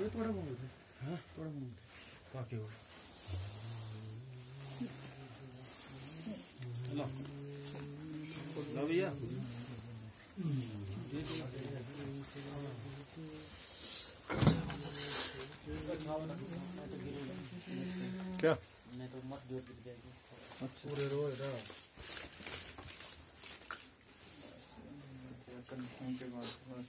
थोड़ा बहुत है। हाँ थोड़ा बहुत बाकी हो लो लो भैया क्या नहीं तो मत जोर गिर जाएगी। अच्छा पूरे रो इधर के बाद बस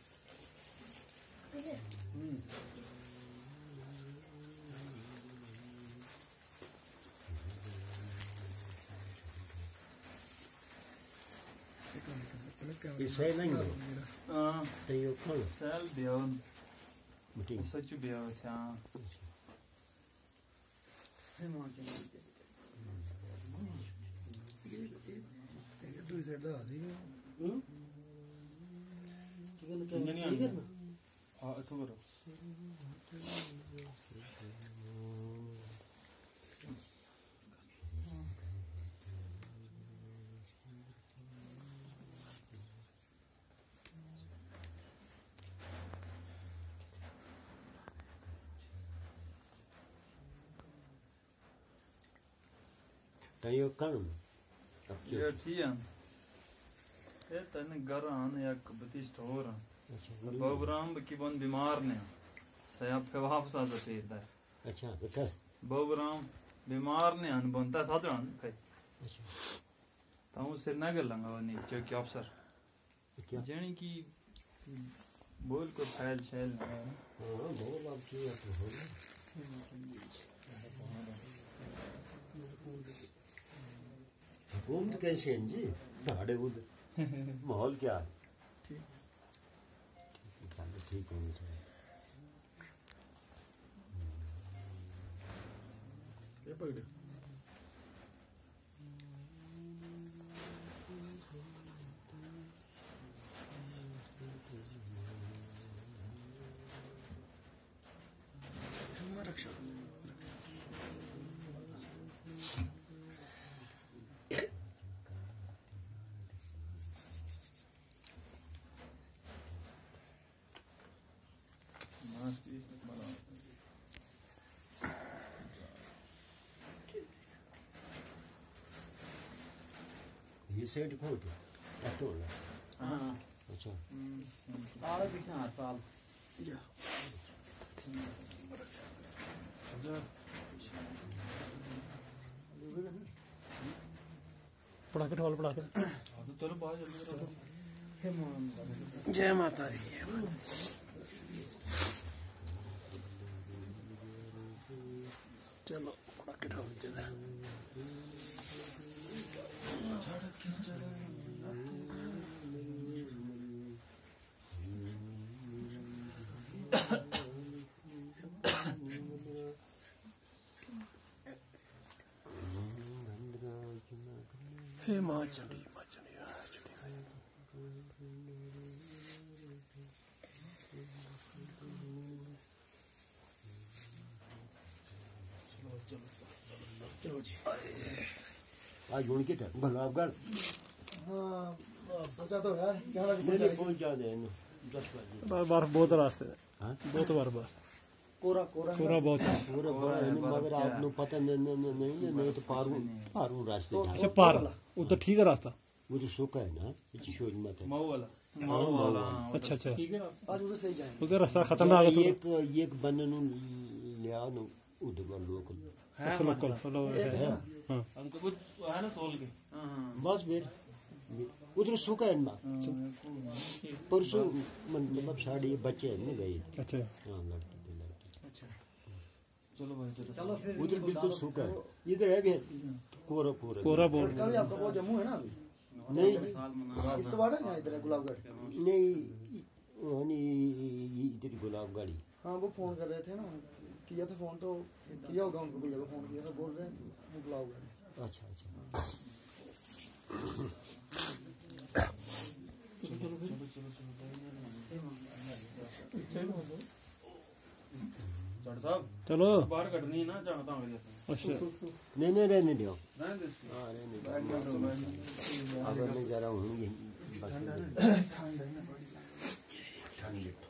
Isai nang tayo kol सेल बियन muting सच बियन था दूसरी साइड दा दी चिकन क्या हाँ तो करो tayo kan ये ठीक है ये तने घर आने या बतिस्ट हो रहा बाबूराम की बन बीमार ने सया पे वापस आ जाते हैं अच्छा bekas बाबूराम बीमार ने अन बनता साधारण कहीं अच्छा ताऊ से ना कर लंगा वनी जो कि अफसर क्या जानी कि बोल को फैल शैल हां बोल अब की हो घूम कैसे हैं जी भाड़े बुद माहौल क्या है ठीक ठीक होनी चाहिए ये पकड़ रक्षा ये सेट खोल दो तो हाँ अच्छा साल पीछे 8 साल या पटाखे ढोल पटाखे तो चलो बाहर जल्दी जय माता दी चलो पटाखे ढोल चले हे माँ चली चलो जी आज उनके था गुलाबगढ़ हाँ सोचा तो है यहाँ तक नहीं पहुंच जा दे 10 बजे बर्फ बहुत रास्ते हाँ बहुत बर्फ कोरा कोरा पूरा बहुत है पूरा बड़ा है मगर आपको पता नहीं तो पारू रास्ते अच्छा पार वो तो ठीक है रास्ता वो जो सूखा है ना ये छोड़ मत है मऊ वाला अच्छा अच्छा ठीक है आज उधर सही जाएंगे उधर रास्ता खतरनाक है थोड़ा एक बंदे नु लिया नु उधर लोकल अच्छा लोकल हेलो हाँ हमको कुछ है ना सोल के बस फिर उधर सूखा है ना परसों मतलब साड़ी बच्चे नहीं गए अच्छा हाँ लड़की अच्छा चलो भाई चलो फिर उधर बिल्कुल सूखा है इधर है भी कोरा कोरा कोरा बोल कभी आपका वो जम्मू है ना अभी नहीं इस तो बार है इधर है गुलाबगढ़ नहीं इधर गुलाबगढ़ी हाँ वो फोन कर रहे थे ना किया था फोन तो किया होगा उनको भैया को फोन किया था बोल रहे हैं गुलाबगढ़ अच्छा अच्छा चलो बाहर कटनी है ना चाहता हूँ अच्छा नहीं रहने दो रहने दो इसको। हाँ रहने दो अब मैं जरा हूँ ठंड